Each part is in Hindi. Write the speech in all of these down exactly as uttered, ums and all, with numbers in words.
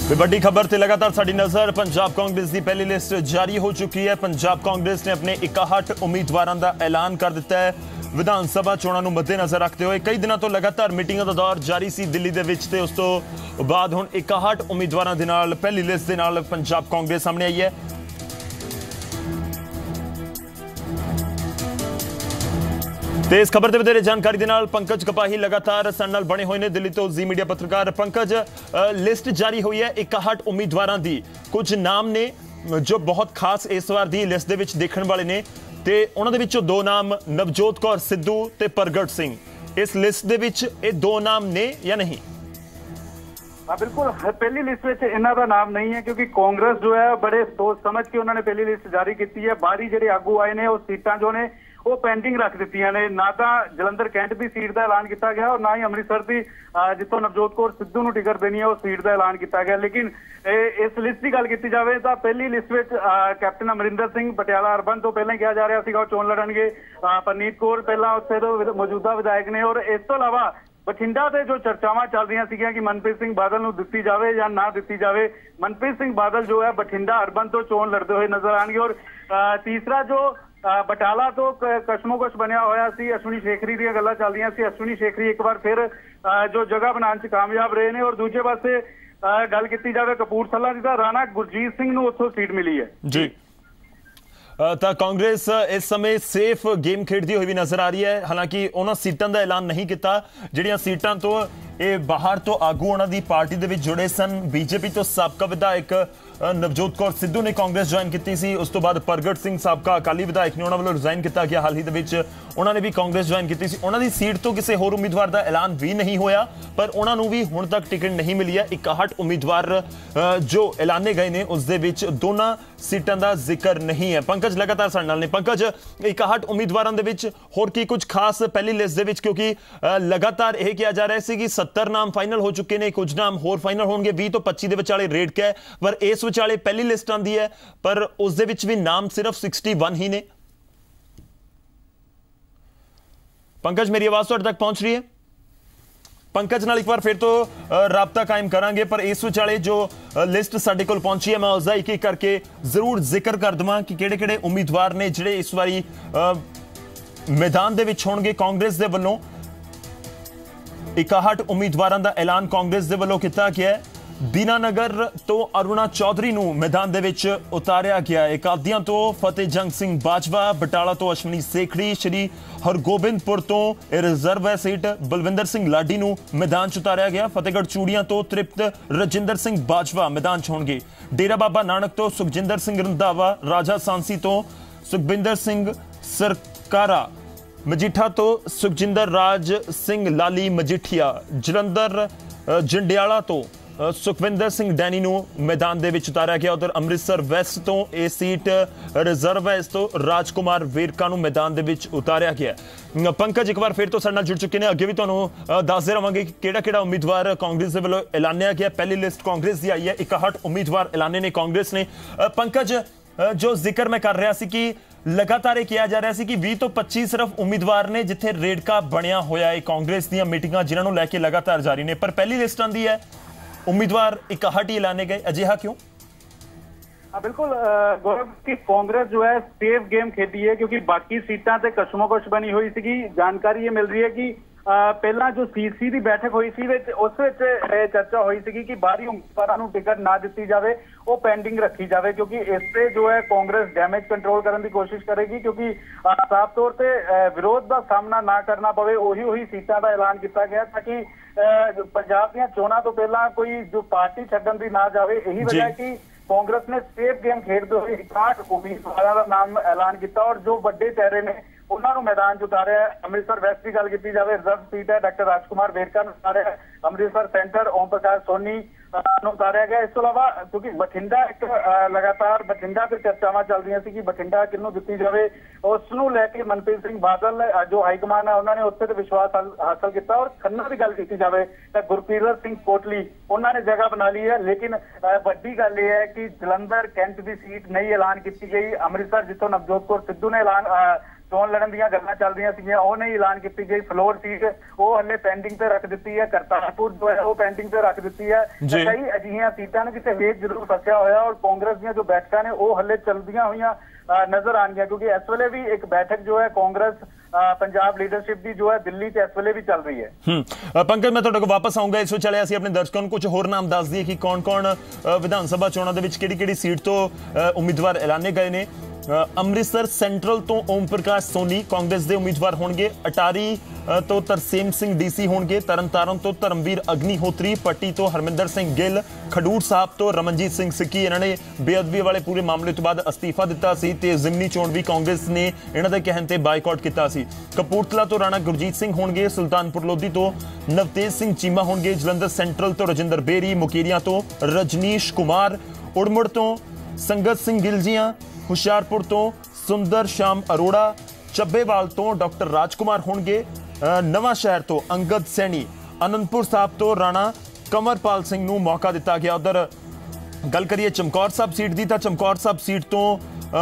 बड़ी खबर से लगातार साड़ी नजर पंजाब कांग्रेस की पहली लिस्ट जारी हो चुकी है। पंजाब कांग्रेस ने अपने इकसठ उम्मीदवारों का ऐलान कर दिता है। विधान सभा चोणां नूं मद्देनजर रखते हुए कई दिनों तो लगातार मीटिंगां दा दौर जारी सी दिल्ली दे विच ते उस तो बाद हुण इकसठ उम्मीदवारों दे नाल पहली लिस्ट दे नाल पंजाब कांग्रेस सामने आई है। ਤੇ ਇਸ ਖਬਰ ਦੇ ਵਧੇਰੇ ਜਾਣਕਾਰੀ ਦੇ ਨਾਲ ਪੰਕਜ ਕਪਾਹੀ ਲਗਾਤਾਰ ਸਾਡੇ ਨਾਲ ਬਣੇ ਹੋਏ ਨੇ ਦਿੱਲੀ ਤੋਂ ਜ਼ੀ ਮੀਡੀਆ ਪੱਤਰਕਾਰ। ਪੰਕਜ, ਲਿਸਟ ਜਾਰੀ ਹੋਈ ਹੈ ਇਕਸਠ ਉਮੀਦਵਾਰਾਂ ਦੀ। ਕੁਝ ਨਾਮ ਨੇ ਜੋ ਬਹੁਤ ਖਾਸ ਇਸ ਵਾਰ ਦੀ ਲਿਸਟ ਦੇ ਵਿੱਚ ਦੇਖਣ ਵਾਲੇ ਨੇ ਤੇ ਉਹਨਾਂ ਦੇ ਵਿੱਚੋਂ ਦੋ ਨਾਮ ਨਵਜੋਤ ਕੌਰ ਸਿੱਧੂ ਤੇ ਪ੍ਰਗਟ ਸਿੰਘ। ਇਸ ਲਿਸਟ ਦੇ ਵਿੱਚ ਇਹ ਦੋ ਨਾਮ ਨੇ ਜਾਂ नहीं? हाँ बिल्कुल, पहली लिस्ट में इन्हों का नाम नहीं है क्योंकि कांग्रेस जो है बड़े सोच समझ के उन्होंने पहली लिस्ट जारी की है। बाहरी जो आगू आए ने वो सीटां जो ने वो पेंडिंग रख दी ने। ना तो जलंधर कैंट की सीट का ऐलान किया गया और ना ही अमृतसर की जितों नवजोत कौर सिद्धू नूं टिकट देनी है वो सीट का ऐलान किया गया। लेकिन इस लिस्ट की गल की जाए तो पहली लिस्ट में कैप्टन अमरिंदर सिंह पटियाला अर्बन तो पहले कहा जा रहा था चोन लड़नगे। परनीत कौर पहला उत्थे तो मौजूदा विधायक ने और इस तो इलावा बठिंडा से जो चर्चावां चल रही सी कि मनप्रीत सिंह बादल नूं दित्ती जावे या ना दित्ती जावे। मनप्रीत सिंह बादल जो है बठिंडा अर्बन तो चोन लड़ते हुए नजर आएंगे। और तीसरा जो बटाला तो कशमोकश बनया होया सी अश्विनी शेखरी दी गल्लां चल रही सी। अश्विनी शेखरी एक बार फिर जो जगह बनाने च कामयाब रहे ने। और दूजे पासे गल की जाए कपूरथला दी तां राणा गुरजीत सिंह नूं उत्थों सीट मिली है जी। ਤਾਂ ਕਾਂਗਰਸ ਇਸ ਸਮੇਂ ਸੇਫ ਗੇਮ ਖੇਡਦੀ ਹੋਈ ਵੀ ਨਜ਼ਰ ਆ ਰਹੀ ਹੈ। ਹਾਲਾਂਕਿ ਉਹਨਾਂ ਸੀਟਾਂ ਦਾ ਐਲਾਨ ਨਹੀਂ ਕੀਤਾ ਜਿਹੜੀਆਂ ਸੀਟਾਂ ਤੋਂ ਇਹ ਬਾਹਰ ਤੋਂ ਆਗੂ ਉਹਨਾਂ ਦੀ ਪਾਰਟੀ ਦੇ ਵਿੱਚ ਜੁੜੇ ਸਨ। ਬੀਜੇਪੀ ਤੋਂ ਸਾਬਕਾ ਵਿਧਾਇਕ ਨਵਜੋਤ ਕੌਰ ਸਿੱਧੂ ਨੇ ਕਾਂਗਰਸ ਜੁਆਇਨ ਕੀਤੀ ਸੀ। ਉਸ ਤੋਂ ਬਾਅਦ ਪ੍ਰਗਟ ਸਿੰਘ ਸਾਬਕਾ ਅਕਾਲੀ ਵਿਧਾਇਕ ਨੇ ਉਹਨਾਂ ਵੱਲੋਂ ਰਿਜ਼ਾਈਨ ਕੀਤਾ ਗਿਆ ਹਾਲ ਹੀ ਦੇ ਵਿੱਚ। ਉਹਨਾਂ ਨੇ ਵੀ ਕਾਂਗਰਸ ਜੁਆਇਨ ਕੀਤੀ ਸੀ। ਉਹਨਾਂ ਦੀ ਸੀਟ ਤੋਂ ਕਿਸੇ ਹੋਰ ਉਮੀਦਵਾਰ ਦਾ ਐਲਾਨ ਵੀ ਨਹੀਂ ਹੋਇਆ ਪਰ ਉਹਨਾਂ ਨੂੰ ਵੀ ਹੁਣ ਤੱਕ ਟਿਕਟ ਨਹੀਂ ਮਿਲੀ ਹੈ। ਇਕਸਠ ਉਮੀਦਵਾਰ ਜੋ ਐਲਾਨੇ ਗਏ ਨੇ ਉਸ ਦੇ ਵਿੱਚ ਦੋਨਾਂ ਸੀਟਾਂ ਦਾ ਜ਼ਿਕਰ ਨਹੀਂ ਹੈ। ਪੰਕਜ ਲਗਾਤਾਰ ਸਾਡੇ ਨਾਲ ਨੇ। ਪੰਕਜ, ਇਕਸਠ ਉਮੀਦਵਾਰਾਂ ਦੇ ਵਿੱਚ ਹੋਰ ਕੀ ਕੁਝ ਖਾਸ ਪਹਿਲੀ ਲਿਸਟ ਦੇ ਵਿੱਚ, ਕਿਉਂਕਿ ਲਗਾਤਾਰ ਇਹ ਕਿਹਾ ਜਾ ਰਿਹਾ ਸੀ ਕਿ सत्तर नाम फाइनल हो चुके ने, कुछ नाम होर फाइनल होंगे बीस तो पच्चीस ਦੇ ਵਿਚਾਲੇ ਰੇਟ ਕਿਆ ਹੈ ਪਰ ਇਸ ਵਿਚਾਲੇ ਪਹਿਲੀ ਲਿਸਟ ਆਂਦੀ ਹੈ ਪਰ ਉਸ ਦੇ ਵਿੱਚ ਵੀ ਨਾਮ ਸਿਰਫ इकसठ ਹੀ ਨੇ। ਪੰਕਜ, ਮੇਰੀ ਆਵਾਜ਼ ਤੁਹਾਡੇ ਤੱਕ ਪਹੁੰਚ ਰਹੀ ਹੈ? ਪੰਕਜ ਨਾਲ ਇੱਕ ਵਾਰ ਫਿਰ ਤੋਂ ਰਾਬਤਾ ਕਾਇਮ ਕਰਾਂਗੇ ਪਰ ਇਸ ਵਿਚਾਲੇ ਜੋ ਲਿਸਟ ਸਾਡੇ ਕੋਲ ਪਹੁੰਚੀ ਹੈ ਮੈਂ ਉਸ ਦਾ ਇੱਕ ਇੱਕ ਕਰਕੇ ਜ਼ਰੂਰ ਜ਼ਿਕਰ ਕਰ ਦਵਾਂ ਕਿ ਕਿਹੜੇ ਕਿਹੜੇ ਉਮੀਦਵਾਰ ਨੇ ਜਿਹੜੇ ਇਸ ਵਾਰੀ ਮੈਦਾਨ ਦੇ ਵਿੱਚ ਹੋਣਗੇ। ਕਾਂਗਰਸ ਦੇ ਵੱਲੋਂ इकसठ उम्मीदवारों का ऐलान कांग्रेस के वलों किया गया है। दीनानगर तो अरुणा चौधरी नूं मैदान दे विच उतारिया गया है। कादियां तो फतेह जंग सिंह बाजवा, बटाला तो अश्विनी सेखड़ी, श्री हरगोबिंदपुर तो रिजर्व है सीट बलविंदर सिंह लाडी नूं मैदान च उतारिया गया। फतेहगढ़ चूड़ियां तो तृप्त रजिंदर सिंह बाजवा मैदान च होणगे। डेरा बाबा नानक तो सुखजिंदर सिंह रंधावा, राजा सांसी तो सुखबिंदर सिंह सरकारा, मजीठा तो सुखजिंदर राज सिंह लाली मजीठिया, जलंधर जंडियाला तो सुखविंदर सिंह डैनी नूं मैदान दे विच उतारिया गया। उधर अमृतसर वैस्ट तो ये सीट रिजर्व है, इस तो राजकुमार वेरका नूं मैदान दे विच उतारिया गया। पंकज एक बार फिर तो साडे नाल जुड़ चुके हैं, अगे भी तुहानूं दसदे रहांगे कि किहड़ा किहड़ा उम्मीदवार कांग्रेस दे वल्लों ऐलानिया गया। पहली लिस्ट कांग्रेस दी आई है, इकसठ उम्मीदवार ऐलाने ने कांग्रेस ने। पंकज, जो जिक्र मैं कर रहा सी कि लगातार किया जा रहा है कि बीस तो पच्चीस सिर्फ उम्मीदवार ने जिथे रेडका बनया होया है कांग्रेस दी मीटिंगां जिन्हां नूं लैके लगातार जारी ने पर पहली लिस्ट आंदी है उम्मीदवार इकसठ ही ऐलाने गए। अजिहा क्यों? हाँ बिल्कुल गौरव की कांग्रेस जो है सेफ गेम खेदी है क्योंकि बाकी सीटां ते कशमोकश बनी हुई सी। जानकारी ये मिल रही है कि पहला जो सीसी की बैठक हुई सी उस चर्चा हुई सी कि बाहरी उम्मीदवारों को टिकट ना दी जाए वो पेंडिंग रखी जाए क्योंकि इससे जो है कांग्रेस डैमेज कंट्रोल करने की कोशिश करेगी क्योंकि साफ तौर पर विरोध का सामना ना करना पवे। उही उही सीटों का ऐलान किया गया ताकि पंजाब दी चोणां तो पहला कोई जो पार्टी छड्डण दी ना जाए। यही वजह कि कांग्रेस ने सेफ गेम खेडते हुए इकसठ उम्मीदवारों का नाम ऐलान किया और जो बड़े चेहरे ने उन्होंने मैदान च उतारिया। अमृतसर वैस्ट की गल की जाए रिजर्व सीट है डॉक्टर राजकुमार वेरका ने उतारिया। अमृतसर सेंटर ओम प्रकाश सोनी उतारिया गया। इस तो इलावा क्योंकि बठिंडा एक लगातार बठिंडा से चर्चावां चल रही सी कि बठिंडा किनू दी जाए उसनू लैके मनप्रीत सिंह बादल जो हाईकमान है उन्होंने उत्थे तो विश्वास हासिल किया। और खन्ना की गल की जाए तो गुरकीरत सिंह कोटली उन्होंने जगह बना ली है। लेकिन वड्डी गल यह है कि जलंधर कैंट की सीट नहीं ऐलान की गई। अमृतसर जितों नवजोत कौर सिद्धू ने ऐलान ਚੋਣ ਲੜਨ ਦੀਆਂ ਗੱਲਾਂ ਚੱਲਦੀਆਂ ਸੀਗੀਆਂ ਉਹ ਨਹੀਂ ਐਲਾਨ ਕੀਤੀ ਗਈ। ਫਲੋਰ ਸੀਟ ਉਹ ਹਲੇ ਪੈਂਡਿੰਗ ਤੇ ਰੱਖ ਦਿੱਤੀ ਹੈ, ਕਰਤਾਰਪੁਰ ਜੋ ਹੈ ਉਹ ਪੈਂਡਿੰਗ ਤੇ ਰੱਖ ਦਿੱਤੀ ਹੈ। ਕਈ ਅਜਿਹੀਆਂ ਸੀਟਾਂ ਨੇ ਜਿੱਥੇ ਵੇਚ ਜ਼ਰੂਰ ਫਸਿਆ ਹੋਇਆ ਔਰ ਕਾਂਗਰਸ ਦੀਆਂ ਜੋ ਬੈਠਕਾਂ ਨੇ ਉਹ ਹਲੇ ਚੱਲਦੀਆਂ ਹੋਈਆਂ ਨਜ਼ਰ ਆਉਣਗੀਆਂ, ਕਿਉਂਕਿ ਇਸ ਵੇਲੇ ਵੀ ਇੱਕ ਬੈਠਕ ਜੋ ਹੈ ਕਾਂਗਰਸ ਪੰਜਾਬ ਲੀਡਰਸ਼ਿਪ ਦੀ ਜੋ ਹੈ ਦਿੱਲੀ ਚ ਇਸ ਵੇਲੇ ਵੀ ਚੱਲ ਰਹੀ ਹੈ। ਹੂੰ ਪੰਕਜ, ਮੈਂ ਤੁਹਾਡੇ ਕੋਲ ਵਾਪਸ ਆਉਂਗਾ। ਇਸ ਵਿਚਾਲੇ ਅਸੀਂ ਆਪਣੇ ਦਰਸ਼ਕਾਂ ਨੂੰ ਕੁਝ ਹੋਰ ਨਾਮ ਦੱਸ ਦਈਏ ਕਿ ਕੌਣ ਕੌਣ ਵਿਧਾਨ ਸਭਾ ਚੋਣਾਂ ਦੇ ਵਿੱਚ ਕਿਹੜੀ ਕਿਹੜੀ ਸੀਟ ਤੋਂ ਉਮੀਦਵਾਰ ਐਲਾਨੇ ਗਏ ਨੇ। ਅੰਮ੍ਰਿਤਸਰ ਸੈਂਟਰਲ ਤੋਂ ਓਮ ਪ੍ਰਕਾਸ਼ ਸੋਨੀ ਕਾਂਗਰਸ ਦੇ ਉਮੀਦਵਾਰ ਹੋਣਗੇ। ਅਟਾਰੀ ਤੋਂ ਤਰਸੇਮ ਸਿੰਘ ਡੀਸੀ ਹੋਣਗੇ। ਤਰਨਤਾਰਨ ਤੋਂ ਧਰਮਵੀਰ ਅਗਨੀਹੋਤਰੀ, ਪੱਟੀ ਤੋਂ ਹਰਮਿੰਦਰ ਸਿੰਘ ਗਿੱਲ, ਖਡੂਰ ਸਾਹਿਬ ਤੋਂ ਰਮਨਜੀਤ ਸਿੰਘ ਸਿੱਕੀ, ਇਹਨਾਂ ਨੇ ਬੇਅਦਬੀ ਵਾਲੇ ਪੂਰੇ ਮਾਮਲੇ ਤੋਂ ਬਾਅਦ ਅਸਤੀਫਾ ਦਿੱਤਾ ਸੀ ਤੇ ਜ਼ਿਮਨੀ ਚੋਣ ਵੀ ਕਾਂਗਰਸ ਨੇ ਇਹਨਾਂ ਦੇ ਕਹਿਣ ਤੇ ਬਾਈਕਾਟ ਕੀਤਾ ਸੀ। ਕਪੂਰਥਲਾ ਤੋਂ ਰਾਣਾ ਗੁਰਜੀਤ ਸਿੰਘ ਹੋਣਗੇ। ਸੁਲਤਾਨਪੁਰ ਲੋਧੀ ਤੋਂ ਨਵਤੇਜ ਸਿੰਘ ਚੀਮਾ ਹੋਣਗੇ। ਜਲੰਧਰ ਸੈਂਟਰਲ ਤੋਂ ਰਜਿੰਦਰ ਬੇਰੀ, ਮੁਕੇਰੀਆਂ ਤੋਂ ਰਜਨੀਸ਼ ਕੁਮਾਰ, ਉੜਮੁੜ ਤੋਂ ਸੰਗਤ ਸਿੰਘ ਗਿਲਜੀਆਂ, ਹੁਸ਼ਿਆਰਪੁਰ ਤੋਂ ਸੁੰਦਰ ਸ਼ਾਮ ਅਰੋੜਾ, ਚੱਬੇਵਾਲ ਤੋਂ ਡਾਕਟਰ ਰਾਜਕੁਮਾਰ ਹੋਣਗੇ। ਨਵਾਂ ਸ਼ਹਿਰ ਤੋਂ ਅੰਗਦ ਸੈਣੀ, ਅਨੰਦਪੁਰ ਸਾਹਿਬ ਤੋਂ ਰਾਣਾ ਕੰਵਰਪਾਲ ਸਿੰਘ ਨੂੰ ਮੌਕਾ ਦਿੱਤਾ ਗਿਆ। ਉਧਰ ਗੱਲ ਕਰੀਏ ਚਮਕੌਰ ਸਾਹਿਬ ਸੀਟ ਦੀ ਤਾਂ ਚਮਕੌਰ ਸਾਹਿਬ ਸੀਟ ਤੋਂ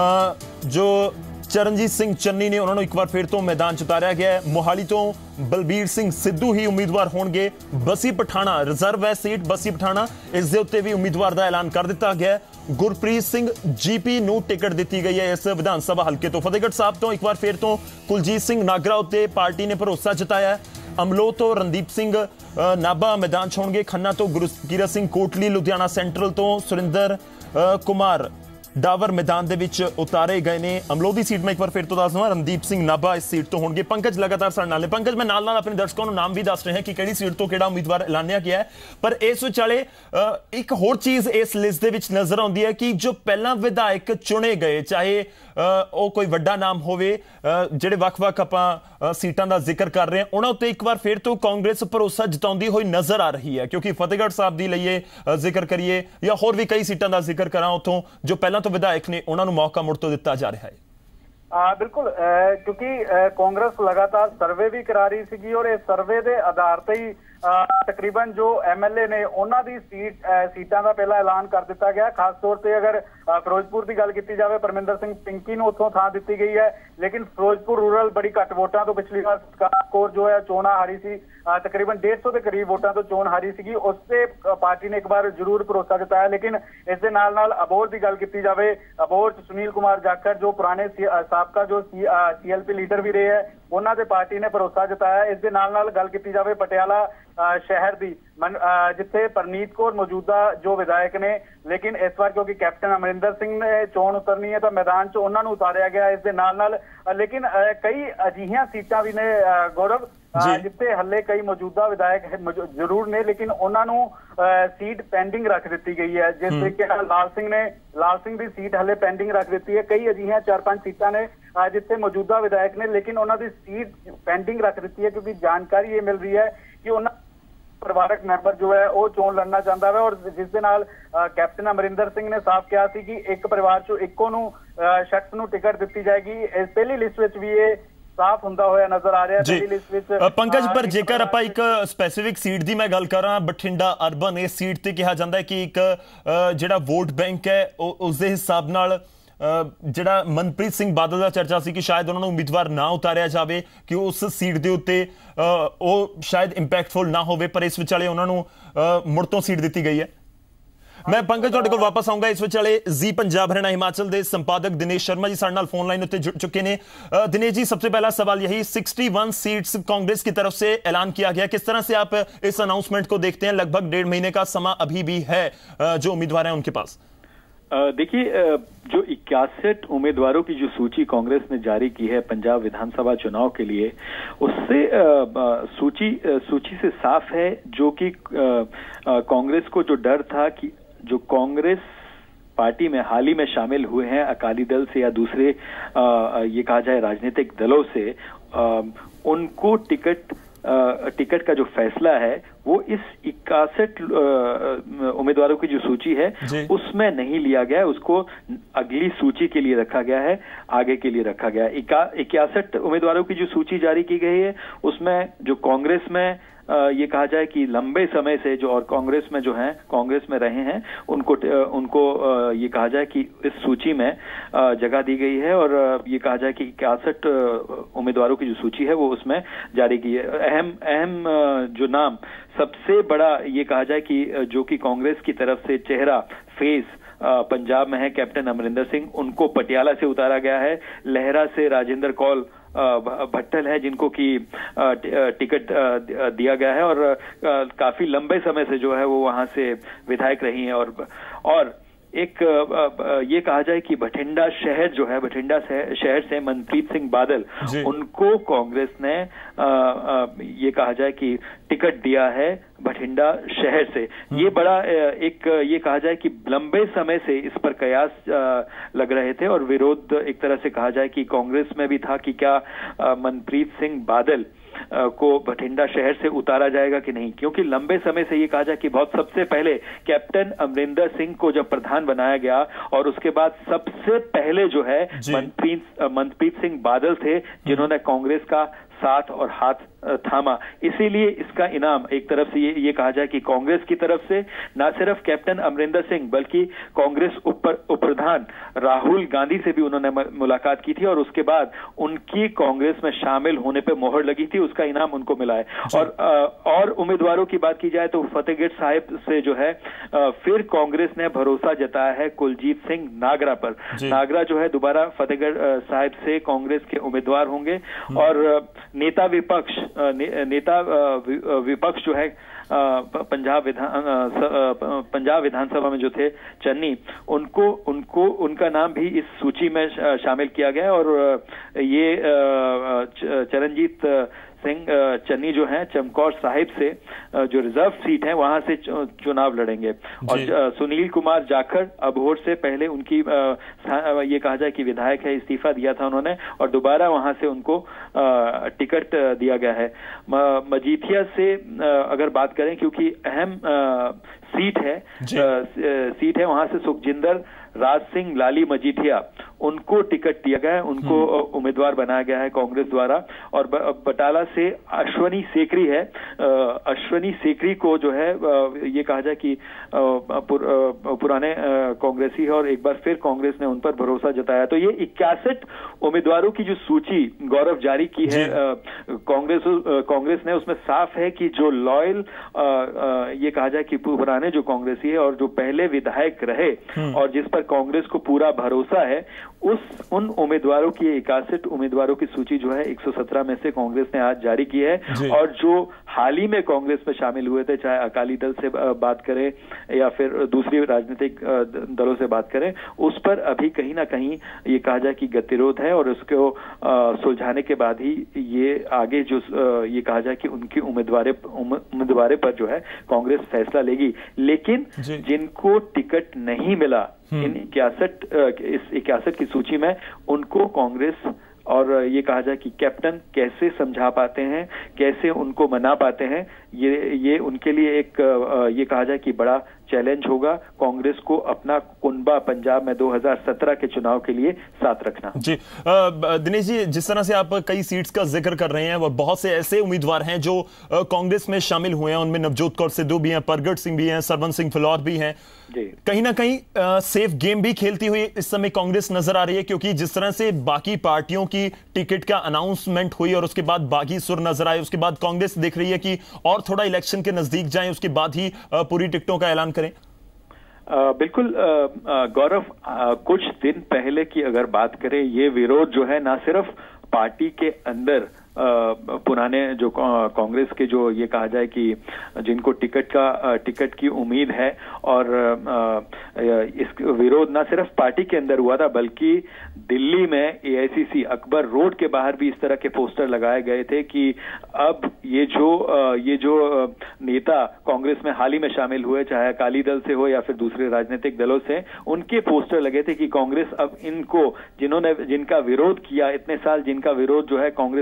ਜੋ ਚਰਨਜੀਤ ਸਿੰਘ ਚੰਨੀ ਨੇ ਉਹਨਾਂ ਨੂੰ ਇੱਕ ਵਾਰ ਫਿਰ ਤੋਂ ਮੈਦਾਨ 'ਚ ਉਤਾਰਿਆ ਗਿਆ ਹੈ। ਮੋਹਾਲੀ ਤੋਂ ਬਲਬੀਰ ਸਿੰਘ ਸਿੱਧੂ ਹੀ ਉਮੀਦਵਾਰ ਹੋਣਗੇ। ਬਸੀ ਪਠਾਣਾ ਰਿਜ਼ਰਵ ਹੈ ਸੀਟ ਬਸੀ ਪਠਾਣਾ, ਇਸ ਦੇ ਉੱਤੇ ਵੀ ਉਮੀਦਵਾਰ ਦਾ ਐਲਾਨ ਕਰ ਦਿੱਤਾ ਗਿਆ ਹੈ। ਗੁਰਪ੍ਰੀਤ ਸਿੰਘ ਜੀਪੀ ਨੂੰ ਟਿਕਟ ਦਿੱਤੀ ਗਈ ਹੈ ਇਸ ਵਿਧਾਨ ਸਭਾ ਹਲਕੇ ਤੋਂ। ਫਤਿਹਗੜ੍ਹ ਸਾਹਿਬ ਤੋਂ ਇੱਕ ਵਾਰ ਫਿਰ ਤੋਂ ਕੁਲਜੀਤ ਸਿੰਘ ਨਾਗਰਾ ਉੱਤੇ ਪਾਰਟੀ ਨੇ ਭਰੋਸਾ ਜਤਾਇਆ ਹੈ। ਅਮਲੋ ਤੋਂ ਰਣਦੀਪ ਸਿੰਘ ਨਾਭਾ ਮੈਦਾਨ 'ਚ ਹੋਣਗੇ। ਖੰਨਾ ਤੋਂ ਗੁਰਕੀਰਤ ਸਿੰਘ ਕੋਟਲੀ, ਲੁਧਿਆਣਾ ਸੈਂਟਰਲ ਤੋਂ ਸੁਰਿੰਦਰ ਕੁਮਾਰ ਡਾਵਰ ਮੈਦਾਨ ਦੇ ਵਿੱਚ ਉਤਾਰੇ ਗਏ ਨੇ। ਅਮਲੋ ਦੀ ਸੀਟ ਮੈਂ ਇੱਕ ਵਾਰ ਫਿਰ ਤੋਂ ਦੱਸ ਦਵਾਂ, ਰਣਦੀਪ ਸਿੰਘ ਨਾਭਾ ਇਸ ਸੀਟ ਤੋਂ ਹੋਣਗੇ। ਪੰਕਜ ਲਗਾਤਾਰ ਸਾਡੇ ਨਾਲ ਨੇ। ਪੰਕਜ, ਮੈਂ ਨਾਲ ਨਾਲ ਆਪਣੇ ਦਰਸ਼ਕਾਂ ਨੂੰ ਨਾਮ ਵੀ ਦੱਸ ਰਿਹਾ ਕਿ ਕਿਹੜੀ ਸੀਟ ਤੋਂ ਕਿਹੜਾ ਉਮੀਦਵਾਰ ਐਲਾਨਿਆ ਗਿਆ ਹੈ, ਪਰ ਇਸ ਵਿਚਾਲੇ ਇੱਕ ਹੋਰ ਚੀਜ਼ ਇਸ ਲਿਸਟ ਦੇ ਵਿੱਚ ਨਜ਼ਰ ਆਉਂਦੀ ਹੈ ਕਿ ਜੋ ਪਹਿਲਾਂ ਵਿਧਾਇਕ ਚੁਣੇ ਗਏ, ਚਾਹੇ ਉਹ ਕੋਈ ਵੱਡਾ ਨਾਮ ਹੋਵੇ, ਜਿਹੜੇ ਵੱਖ-ਵੱਖ ਆਪਾਂ ਸੀਟਾਂ ਦਾ ਜ਼ਿਕਰ ਕਰ ਰਹੇ ਹਾਂ, ਉਹਨਾਂ ਉੱਤੇ ਇੱਕ ਵਾਰ ਫਿਰ ਤੋਂ ਕਾਂਗਰਸ ਭਰੋਸਾ ਜਤਾਉਂਦੀ ਹੋਈ ਨਜ਼ਰ ਆ ਰਹੀ ਹੈ। ਕਿਉਂਕਿ ਫਤਿਹਗੜ੍ਹ ਸਾਹਿਬ ਦੀ ਲਈਏ ਜ਼ਿਕਰ ਕਰੀਏ ਜਾਂ ਹੋਰ ਵੀ ਕਈ ਸੀਟਾਂ ਦਾ ਜ਼ਿਕਰ ਕਰਾਂ, ਉੱਥੋਂ ਜੋ ਪਹਿਲਾਂ ਤੋਂ ਵਿਧਾਇਕ ਨੇ ਉਹਨਾਂ ਨੂੰ ਮੌਕਾ ਮੁੜ ਤੋਂ ਦਿੱਤਾ ਜਾ ਰਿਹਾ ਹੈ। ਬਿਲਕੁਲ, ਕਿਉਂਕਿ ਕਾਂਗਰਸ ਲਗਾਤਾਰ ਸਰਵੇ ਵੀ ਕਰਾ ਰਹੀ ਸੀਗੀ ਔਰ ਇਸ ਸਰਵੇ ਦੇ ਆਧਾਰ ਤੇ ਹੀ ਤਕਰੀਬਨ ਜੋ ਐਮਐਲਏ ਨੇ ਉਹਨਾਂ ਦੀ ਸੀਟ ਸੀਟਾਂ ਦਾ ਪਹਿਲਾਂ ਐਲਾਨ ਕਰ ਦਿੱਤਾ ਗਿਆ। ਖਾਸ ਤੌਰ ਤੇ ਅਗਰ ਫਿਰੋਜ਼ਪੁਰ ਦੀ ਗੱਲ ਕੀਤੀ ਜਾਵੇ, ਪਰਮਿੰਦਰ ਸਿੰਘ ਪਿੰਕੀ ਨੂੰ ਉੱਥੋਂ ਥਾਂ ਦਿੱਤੀ ਗਈ ਹੈ, ਲੇਕਿਨ ਫਿਰੋਜ਼ਪੁਰ ਰੂਰਲ ਬੜੀ ਘੱਟ ਵੋਟਾਂ ਤੋਂ ਪਿਛਲੀ ਵਾਰ ਸਕੋਰ ਜੋ ਹੈ ਚੋਣਾਂ ਹਾਰੀ ਸੀ, ਤਕਰੀਬਨ ਡੇਢ ਸੌ ਦੇ ਕਰੀਬ ਵੋਟਾਂ ਤੋਂ ਚੋਣ ਹਾਰੀ ਸੀਗੀ। ਉਸ ਤੇ ਪਾਰਟੀ ਨੇ ਇੱਕ ਵਾਰ ਜ਼ਰੂਰ ਭਰੋਸਾ ਜਤਾਇਆ। ਲੇਕਿਨ ਇਸ ਦੇ ਨਾਲ ਨਾਲ ਅਬੋਹਰ ਦੀ ਗੱਲ ਕੀਤੀ ਜਾਵੇ, ਅਬੋਹਰ ਚ ਸੁਨੀਲ ਕੁਮਾਰ ਜਾਖੜ ਜੋ ਪੁਰਾਣੇ ਸਾਬਕਾ ਜੋ ਸੀਐਲਪੀ ਲੀਡਰ ਵੀ ਰਹੇ ਹੈ, ਉਹਨਾਂ ਦੇ ਪਾਰਟੀ ਨੇ ਭਰੋਸਾ ਜਤਾਇਆ। ਇਸ ਦੇ ਨਾਲ ਨਾਲ ਗੱਲ ਕੀਤੀ ਜਾਵੇ ਪਟਿਆਲਾ ਸ਼ਹਿਰ ਦੀ, ਜਿੱਥੇ ਪਰਨੀਤ ਕੌਰ ਮੌਜੂਦਾ ਜੋ ਵਿਧਾਇਕ ਨੇ, ਲੇਕਿਨ ਇਸ ਵਾਰ ਕਿਉਂਕਿ ਕੈਪਟਨ ਅਮਰਿੰਦਰ ਸਿੰਘ ਨੇ ਚੋਣ ਉਤਰਨੀ ਹੈ ਤਾਂ ਮੈਦਾਨ 'ਚ ਉਹਨਾਂ ਨੂੰ ਉਤਾਰਿਆ ਗਿਆ। ਇਸ ਦੇ ਨਾਲ ਨਾਲ ਲੇਕਿਨ ਕਈ ਅਜਿਹੀਆਂ ਸੀਟਾਂ ਵੀ ਨੇ ਗੌਰਵ ਜਿੱਥੇ ਹੱਲੇ ਕਈ ਮੌਜੂਦਾ ਵਿਧਾਇਕ ਜ਼ਰੂਰ ਨੇ, ਲੇਕਿਨ ਉਹਨਾਂ ਨੂੰ ਸੀਟ ਪੈਂਡਿੰਗ ਰੱਖ ਦਿੱਤੀ ਗਈ ਹੈ। ਜਿਸ ਤਰੀਕੇ ਨਾਲ ਲਾਲ ਸਿੰਘ ਨੇ ਲਾਲ ਸਿੰਘ ਦੀ ਸੀਟ ਹੱਲੇ ਪੈਂਡਿੰਗ ਰੱਖ ਦਿੱਤੀ ਹੈ। ਕਈ ਅਜਿਹੀਆਂ ਚਾਰ ਪੰਜ ਸੀਟਾਂ ਨੇ ਜਿੱਥੇ ਮੌਜੂਦਾ ਵਿਧਾਇਕ ਨੇ, ਲੇਕਿਨ ਉਹਨਾਂ ਦੀ ਸੀਟ ਪੈਂਡਿੰਗ ਰੱਖ ਦਿੱਤੀ ਹੈ ਕਿਉਂਕਿ ਜਾਣਕਾਰੀ ਇਹ ਮਿਲ ਰਹੀ ਹੈ ਕਿ ਉਹਨਾਂ ਪਰਿਵਾਰਕ ਮੈਂਬਰ ਜੋ ਹੈ ਉਹ ਚੋਣ ਲੜਨਾ ਚਾਹੁੰਦਾ ਹੈ। ਔਰ ਜਿਸ ਦੇ ਨਾਲ ਕੈਪਟਨ ਅਮਰਿੰਦਰ ਸਿੰਘ ਨੇ ਸਾਫ਼ ਕਿਹਾ ਸੀ ਕਿ ਇੱਕ ਪਰਿਵਾਰ ਚੋਂ ਇੱਕੋ ਨੂੰ ਸ਼ਖਸ ਨੂੰ ਟਿਕਟ ਦਿੱਤੀ ਜਾਏਗੀ। ਇਸ ਪਹਿਲੀ ਲਿਸਟ ਵਿੱਚ ਵੀ ਇਹ ਸਾਫ਼ ਹੁੰਦਾ ਹੋਇਆ ਨਜ਼ਰ ਆ ਰਿਹਾ ਹੈ। ਪਹਿਲੀ ਲਿਸਟ ਵਿੱਚ ਪੰਕਜ, ਪਰ ਜੇਕਰ ਆਪਾਂ ਇੱਕ ਸਪੈਸੀਫਿਕ ਸੀਟ ਦੀ ਮੈਂ ਗੱਲ ਕਰਾਂ, ਬਠਿੰਡਾ ਅਰਬਨ, ਇਸ ਸੀਟ ਤੇ ਕਿਹਾ ਜਾਂਦਾ ਹੈ ਕਿ ਇੱਕ ਜਿਹੜਾ ਵੋਟ ਬੈਂਕ ਹੈ ਉਸ ਦੇ ਹਿਸਾਬ ਨਾਲ ਜਿਹੜਾ ਮਨਪ੍ਰੀਤ ਸਿੰਘ ਬਾਦਲ ਦਾ ਚਰਚਾ ਸੀ ਕਿ ਸ਼ਾਇਦ ਉਹਨਾਂ ਨੂੰ ਉਮੀਦਵਾਰ ਨਾ ਉਤਾਰਿਆ ਜਾਵੇ ਕਿ ਉਸ ਸੀਟ ਦੇ ਉੱਤੇ ਉਹ ਸ਼ਾਇਦ ਇੰਪੈਕਟਫੁਲ ਨਾ ਹੋਵੇ, ਪਰ ਇਸ ਵਿਚਾਲੇ ਉਹਨਾਂ ਨੂੰ ਮੁੜ ਤੋਂ ਸੀਟ ਦਿੱਤੀ ਗਈ ਹੈ। ਮੈਂ ਪੰਕਜ ਤੁਹਾਡੇ ਕੋਲ ਵਾਪਸ ਆਉਂਗਾ। ਇਸ ਵਿਚਾਲੇ ਜੀ ਪੰਜਾਬ ਹਰਿਆਣਾ ਹਿਮਾਚਲ ਦੇ ਸੰਪਾਦਕ ਦਿਨੇਸ਼ ਸ਼ਰਮਾ ਜੀ ਸਾਡੇ ਨਾਲ फोन लाइन ਉੱਤੇ जुड़ चुके हैं। दिनेश जी, सबसे पहला सवाल यही, इकसठ सीट्स कांग्रेस की तरफ से ऐलान किया गया, किस तरह से आप इस अनाउंसमेंट को देखते हैं? लगभग डेढ़ महीने का समा अभी भी है जो उम्मीदवार हैं उनके पास। देखिए, जो इक्यासठ उम्मीदवारों की जो सूची कांग्रेस ने जारी की है पंजाब विधानसभा चुनाव के लिए, उससे सूची सूची से साफ है जो कि कांग्रेस को जो डर था कि जो कांग्रेस पार्टी में हाल ही में शामिल हुए हैं अकाली दल से या दूसरे आ, ये कहा जाए राजनीतिक दलों से, आ, उनको टिकट आ, टिकट का जो फैसला है वो इस इक्यासठ उम्मीदवारों की जो सूची है उसमें नहीं लिया गया है, उसको अगली सूची के लिए रखा गया है, आगे के लिए रखा गया है। इक्यासठ उम्मीदवारों की जो सूची जारी की गई है उसमें जो कांग्रेस में ये कहा जाए कि लंबे समय से जो और कांग्रेस में जो हैं कांग्रेस में रहे हैं उनको उनको ये कहा जाए कि इस सूची में जगह दी गई है, और ये कहा जाए कि इक्यासठ उम्मीदवारों की जो सूची है वो उसमें जारी की है। अहम अहम जो नाम सबसे बड़ा ये कहा जाए कि जो कि कांग्रेस की तरफ से चेहरा फेस पंजाब में है कैप्टन अमरिंदर सिंह, उनको पटियाला से उतारा गया है। लहरा से राजेंद्र कौल भट्टल है जिनको कि टिकट दिया गया है, और काफी लंबे समय से जो है वो वहां से विधायक रही हैं। और और एक ये कहा जाए कि बठिंडा शहर जो है, बठिंडा शहर से मनप्रीत सिंह बादल, उनको कांग्रेस ने ये कहा जाए कि टिकट दिया है बठिंडा शहर से। ये बड़ा एक ये कहा जाए कि लंबे समय से इस पर कयास लग रहे थे, और विरोध एक तरह से कहा जाए कि कांग्रेस में भी था कि क्या मनप्रीत सिंह बादल को बठिंडा शहर से उतारा जाएगा कि नहीं, क्योंकि लंबे समय से ये कहा जाए कि बहुत सबसे पहले कैप्टन अमरिंदर सिंह को जब प्रधान बनाया गया और उसके बाद सबसे पहले जो है मनप्रीत मनप्रीत सिंह बादल थे जिन्होंने कांग्रेस का साथ और हाथ थामा। इसीलिए इसका इनाम एक तरफ से ये, ये कहा जाए कि कांग्रेस की तरफ से न सिर्फ कैप्टन अमरिंदर सिंह बल्कि कांग्रेस उप प्रधान राहुल गांधी से भी उन्होंने मुलाकात की थी, और उसके बाद उनकी कांग्रेस में शामिल होने पे मोहर लगी थी, उसका इनाम उनको मिला है। और और उम्मीदवारों की बात की जाए तो फतेहगढ़ साहिब से जो है फिर कांग्रेस ने भरोसा जताया है कुलजीत सिंह नागरा पर। नागरा जो है दोबारा फतेहगढ़ साहिब से कांग्रेस के उम्मीदवार होंगे, और नेता विपक्ष ने, नेता विपक्ष जो है पंजाब विधान पंजाब विधानसभा में जो थे चन्नी, उनको उनको उनका नाम भी इस सूची में शामिल किया गया, और ये चरणजीत सिंह चन्नी जो हैं चमकौर साहिब से जो रिजर्व सीट है वहां से चुनाव लड़ेंगे, और सुनील कुमार जाखड़ अबोहर से पहले उनकी ये कहा जाए कि विधायक है, इस्तीफा दिया था उन्होंने और दोबारा वहां से उनको टिकट दिया गया है। मजीठिया से अगर बात करें, क्योंकि अहम सीट है सीट है वहां से सुखजिंदर राज सिंह लाली मजीठिया, उनको टिकट दिया गया है, उनको उम्मीदवार बनाया गया है कांग्रेस द्वारा। और बटाला से अश्वनी सेकरी है, अश्वनी सेकरी को जो है ये कहा जाए कि पुर, पुराने कांग्रेसी है और एक बार फिर कांग्रेस ने उन पर भरोसा जताया। तो ये इक्यासठ उम्मीदवारों की जो सूची गौरव जारी की है कांग्रेस कांग्रेस ने, उसमें साफ है कि जो लॉयल ये कहा जाए कि पुराने जो कांग्रेसी है और जो पहले विधायक रहे और जिस पर कांग्रेस को पूरा भरोसा है, उस उन उम्मीदवारों की इक्यासठ उम्मीदवारों की सूची जो है एक सौ सत्रह में से कांग्रेस ने आज जारी की है। और जो हाल ही में कांग्रेस में शामिल हुए थे, चाहे अकाली दल से बात करें या फिर दूसरी राजनीतिक दलों से बात करें, उस पर अभी कहीं ना कहीं ये कहा जाए कि गतिरोध है, और उसको सुलझाने के बाद ही ये आगे जो ये कहा जाए कि उनकी उम्मीदवार उम्मीदवार पर जो है कांग्रेस फैसला लेगी। लेकिन जिनको टिकट नहीं मिला इन इक्यासठ इस इक्यासठ की सूची में, उनको कांग्रेस और ये कहा जाए कि कैप्टन कैसे समझा पाते हैं, कैसे उनको मना पाते हैं, ये ये उनके लिए एक ये कहा जाए कि बड़ा चैलेंज होगा कांग्रेस को अपना कुनबा पंजाब में दो हज़ार सत्रह के चुनाव के लिए साथ रखना। जी दिनेश जी, जिस तरह से आप कई सीट्स का जिक्र कर रहे हैं, वो बहुत से ऐसे उम्मीदवार हैं जो कांग्रेस में शामिल हुए हैं, उनमें नवजोत कौर सिद्धू भी हैं, परगट सिंह भी हैं, सरवन सिंह फिलौर भी हैं। कहीं ना कहीं आ, सेफ गेम भी खेलती हुई इस समय कांग्रेस नजर आ रही है, क्योंकि जिस तरह से बाकी पार्टियों की टिकट का अनाउंसमेंट हुई और उसके बाद बाकी सुर नजर आए, उसके बाद कांग्रेस देख रही है कि और थोड़ा इलेक्शन के नजदीक जाएं, उसके बाद ही पूरी टिकटों का ऐलान करें। आ, बिल्कुल गौरव, कुछ दिन पहले की अगर बात करें, ये विरोध जो है ना सिर्फ पार्टी के अंदर पुराने जो कांग्रेस के जो ये कहा जाए कि जिनको टिकट का टिकट की उम्मीद है, और इस विरोध ना सिर्फ पार्टी के अंदर हुआ था बल्कि दिल्ली में एआईसीसी अकबर रोड के बाहर भी इस तरह के पोस्टर लगाए गए थे कि अब ये जो ये जो नेता कांग्रेस में हाल ही में शामिल हुए, चाहे अकाली दल से हो या फिर दूसरे राजनीतिक दलों से, उनके पोस्टर लगे थे कि कांग्रेस अब इनको जिन्होंने जिनका विरोध किया इतने साल, जिनका विरोध जो है कांग्रेस के कार्य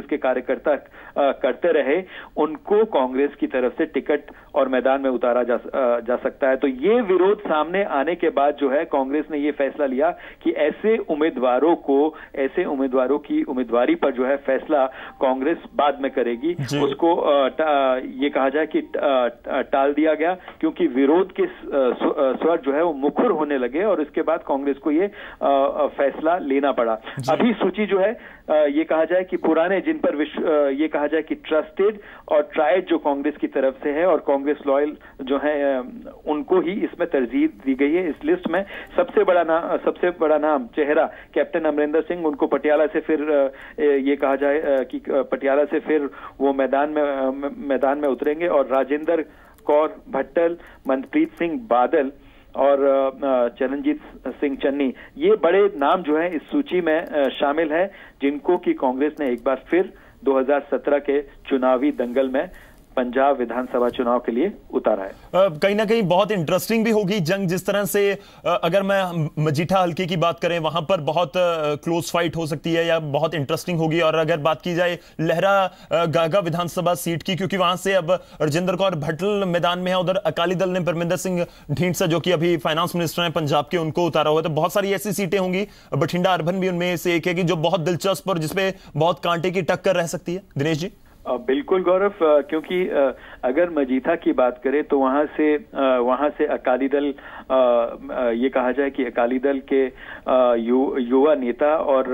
कार्यकर्ता करते रहे, उनको कांग्रेस की तरफ से टिकट और मैदान में उतारा जा, जा सकता है। तो ये विरोध सामने आने के बाद जो है कांग्रेस ने ये फैसला लिया कि ऐसे उम्मीदवारों को, ऐसे उम्मीदवारों की उम्मीदवारी पर जो है फैसला कांग्रेस बाद में करेगी। उसको ये कहा जाए कि टाल दिया गया, क्योंकि विरोध के स्वर जो है वो मुखर होने लगे और इसके बाद कांग्रेस को ये फैसला लेना पड़ा। अभी सूची जो है ये कहा जाए कि पुराने, जिन पर विश्व ये कहा जाए कि ट्रस्टेड और ट्राइड जो कांग्रेस की तरफ से है और कांग्रेस लॉयल जो है उनको ही इसमें तरजीह दी गई है। इस लिस्ट में सबसे बड़ा नाम सबसे बड़ा नाम चेहरा कैप्टन अमरिंदर सिंह, उनको पटियाला से फिर ये कहा जाए कि पटियाला से फिर वो मैदान में मैदान में उतरेंगे। और राजेंद्र कौर भट्टल, मनप्रीत सिंह बादल और चरणजीत सिंह चन्नी, ये बड़े नाम जो है इस सूची में शामिल है, जिनको कि कांग्रेस ने एक बार फिर दो हज़ार सत्रह के चुनावी दंगल में पंजाब विधानसभा चुनाव के लिए उतारा है। कहीं ना कहीं बहुत इंटरेस्टिंग भी होगी जंग, जिस तरह से अगर मैं मजीठा हल्के की बात करें वहां पर बहुत क्लोज फाइट हो सकती है या बहुत इंटरेस्टिंग होगी। और अगर बात की जाए लहरा गागा विधानसभा सीट की, क्योंकि वहां से अब राजेंद्र कौर भट्टल मैदान में है, उधर अकाली दल ने परमिंदर सिंह ढींढसा जो कि अभी फाइनेंस मिनिस्टर हैं पंजाब के, उनको उतारा हुआ है। तो बहुत सारी ऐसी सीटें होंगी, बठिंडा अर्बन भी उनमें से एक है कि जो बहुत दिलचस्प और जिसपे बहुत कांटे की टक्कर रह सकती है। दिनेश जी। बिल्कुल गौरव, क्योंकि अगर मजीठा की बात करें तो वहां से वहां से अकाली दल, ये कहा जाए कि अकाली दल के युवा नेता और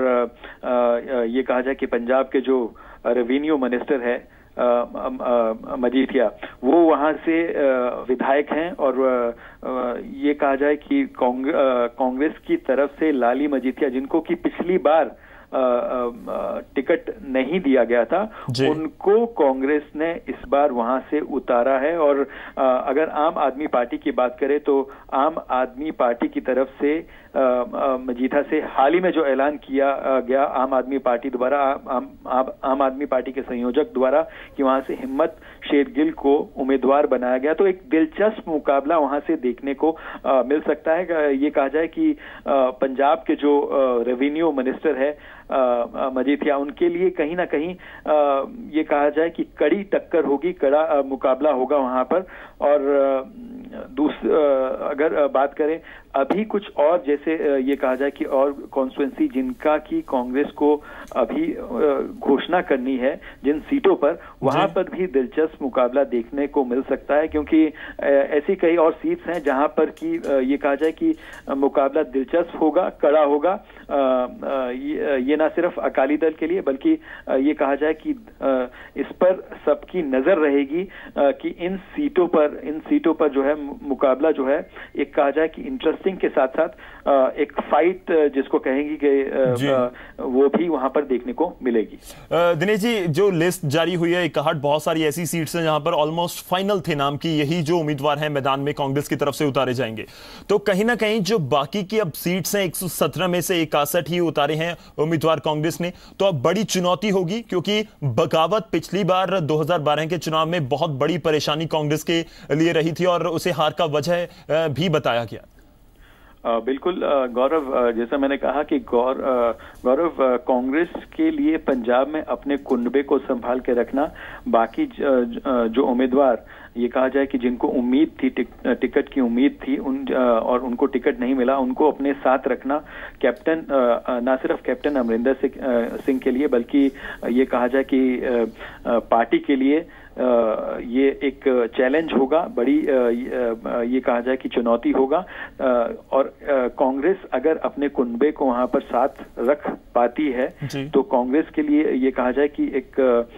ये कहा जाए कि पंजाब के जो रेवेन्यू मिनिस्टर है मजीठिया, वो वहां से विधायक हैं। और ये कहा जाए कि कांग्रेस की तरफ से लाली मजीठिया, जिनको कि पिछली बार टिकट नहीं दिया गया था, उनको कांग्रेस ने इस बार वहां से उतारा है। और अगर आम आदमी पार्टी की बात करें तो आम आदमी पार्टी की तरफ से मजीठा से हाल ही में जो ऐलान किया गया आम आदमी पार्टी द्वारा, आम, आम, आम आदमी पार्टी के संयोजक द्वारा, कि वहां से हिम्मत शेरगिल को उम्मीदवार बनाया गया, तो एक दिलचस्प मुकाबला वहां से देखने को आ, मिल सकता है। ये कहा जाए कि आ, पंजाब के जो रेवेन्यू मिनिस्टर है मजीठिया, उनके लिए कहीं ना कहीं आ, ये कहा जाए कि कड़ी टक्कर होगी, कड़ा आ, मुकाबला होगा वहां पर। और दूसरी अगर बात करें अभी कुछ और, जैसे ये कहा जाए कि और कॉन्स्टिट्यूएंसी जिनका की कांग्रेस को अभी घोषणा करनी है जिन सीटों पर, वहां पर भी दिलचस्प मुकाबला देखने को मिल सकता है, क्योंकि ऐसी कई और सीट्स हैं जहां पर कि ये कहा जाए कि मुकाबला दिलचस्प होगा, कड़ा होगा। ये ना सिर्फ अकाली दल के लिए बल्कि ये कहा जाए कि इस पर सबकी नजर रहेगी कि इन सीटों पर इन सीटों पर जो है मुकाबला जो है एक कहा जाए कि इंटरेस्टिंग के साथ साथ एक फाइट जिसको कहेंगे कि वो भी वहां पर देखने को मिलेगी। दिनेश जी, जो लिस्ट जारी हुई है इकहठ, बहुत सारी ऐसी सीट्स हैं जहां पर ऑलमोस्ट फाइनल थे नाम की, यही जो उम्मीदवार हैं मैदान में कांग्रेस की तरफ से उतारे जाएंगे। तो कहीं ना कहीं जो बाकी की अब सीट्स हैं एक सौ सत्रह में से इकसठ ही उतारे हैं उम्मीदवार कांग्रेस ने, तो अब बड़ी चुनौती होगी, क्योंकि बगावत पिछली बार दो हज़ार बारह के चुनाव में बहुत बड़ी परेशानी कांग्रेस के लिए रही थी और उसे हार का वजह भी बताया गया। आ, बिल्कुल गौरव, जैसा मैंने कहा कि गौर गौरव कांग्रेस के लिए पंजाब में अपने कुनबे को संभाल के रखना, बाकी ज, जो उम्मीदवार ये कहा जाए कि जिनको उम्मीद थी, टिक, टिकट की उम्मीद थी उन और उनको टिकट नहीं मिला, उनको अपने साथ रखना, कैप्टन ना सिर्फ कैप्टन अमरिंदर सिंह के लिए बल्कि ये कहा जाए कि पार्टी के लिए ये एक चैलेंज होगा, बड़ी ये कहा जाए कि चुनौती होगा। और कांग्रेस अगर अपने कुनबे को वहां पर साथ रख पाती है तो कांग्रेस के लिए ये कहा जाए कि एक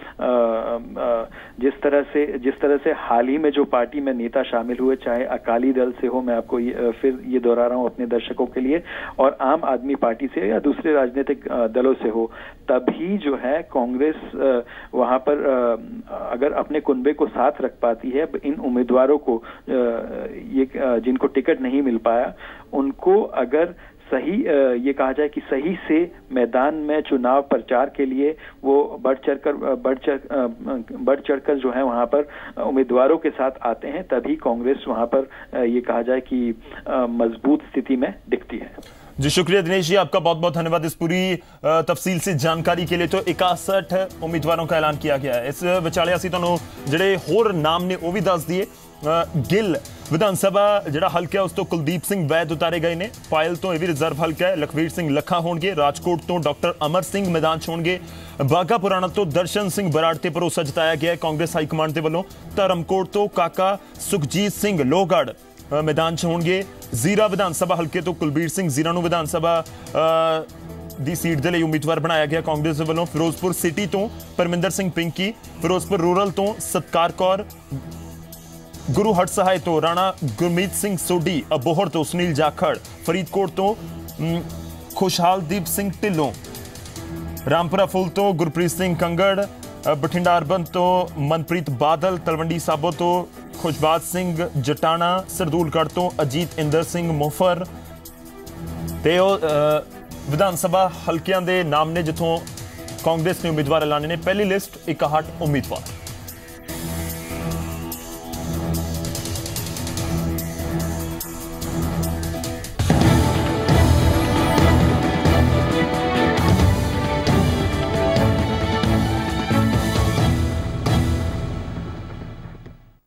जिस तरह से जिस तरह से हाल ही में जो पार्टी में नेता शामिल हुए, चाहे अकाली दल से हो, मैं आपको ये, फिर ये दोहरा रहा हूं अपने दर्शकों के लिए, और आम आदमी पार्टी से या दूसरे राजनीतिक दलों से हो, तभी जो है कांग्रेस वहां पर अगर अपने कुनबे को साथ रख पाती है। इन उम्मीदवारों को ये जिनको टिकट नहीं मिल पाया, उनको अगर सही ये कहा जाए कि सही से मैदान में चुनाव प्रचार के लिए वो बढ़ चढ़कर बढ़ चढ़ बढ़ चढ़कर जो है वहां पर उम्मीदवारों के साथ आते हैं, तभी कांग्रेस वहां पर ये कहा जाए कि मजबूत स्थिति में दिखती है। जी शुक्रिया दिनेश जी, आपका बहुत बहुत धन्यवाद इस पूरी तफसील से जानकारी के लिए। तो इकसठ उम्मीदवारों का ऐलान किया गया है। इस विचाले ਅਸੀਂ ਤੁਹਾਨੂੰ ਜਿਹੜੇ ਹੋਰ ਨਾਮ ਨੇ ਉਹ ਵੀ ਦੱਸ ਦਈਏ। ਗਿੱਲ ਵਿਧਾਨ ਸਭਾ ਜਿਹੜਾ ਹਲਕਾ ਹੈ ਉਸ ਤੋਂ ਕੁਲਦੀਪ ਸਿੰਘ ਵੈਦ ਉਤਾਰੇ ਗਏ ਨੇ। ਪਾਇਲ ਤੋਂ ਇਹ ਵੀ ਰਿਜ਼ਰਵ ਹਲਕਾ ਹੈ। ਲਖਵੀਰ ਸਿੰਘ ਲੱਖਾ ਹੋਣਗੇ। ਰਾਜਕੋਟ ਤੋਂ ਡਾਕਟਰ ਅਮਰ ਸਿੰਘ ਮੈਦਾਨ 'ਚ ਹੋਣਗੇ। ਬਾਗਾ ਪੁਰਾਣਾ ਤੋਂ ਦਰਸ਼ਨ ਸਿੰਘ ਬਰਾੜ ਤੇ ਭਰੋਸਾ ਜਤਾਇਆ ਗਿਆ ਹੈ ਕਾਂਗਰਸ ਹਾਈ ਕਮਾਂਡ ਦੇ ਵੱਲੋਂ। ਧਰਮਕੋਟ ਤੋਂ ਕਾਕਾ ਸੁਖਜੀਤ ਸਿੰਘ ਲੋਹਗੜ੍ਹ मैदान च होंगे। जीरा विधान सभा हल्के तो कुलबीर सिंह जीरा नूं विधान सभा दी सीट दे लई उम्मीदवार बनाया गया कांग्रेस दे वल्लों। फिरोजपुर सिटी तो परमिंदर सिंह पिंकी, फिरोजपुर रूरल तो सत्कार कौर, गुरु हट सहाय तो राणा गुरमीत सिंह सोडी, अबोहर तो सुनील जाखड़, फरीदकोट तो खुशहालदीप सिंह ढिल्लों, रामपुरा फुल तो गुरप्रीत सिंह कंगड़, बठिंडा अर्बन तो मनप्रीत बादल, तलवंडी साबो तो खुशबाज सिंह जटाना, सरदूलगढ़ तो अजीत इंदर सिंह मोफर ते विधान सभा हल्कियां दे नाम ने जिथों कांग्रेस ने उम्मीदवार ऐलाने ने। पहली लिस्ट इकसठ उम्मीदवार।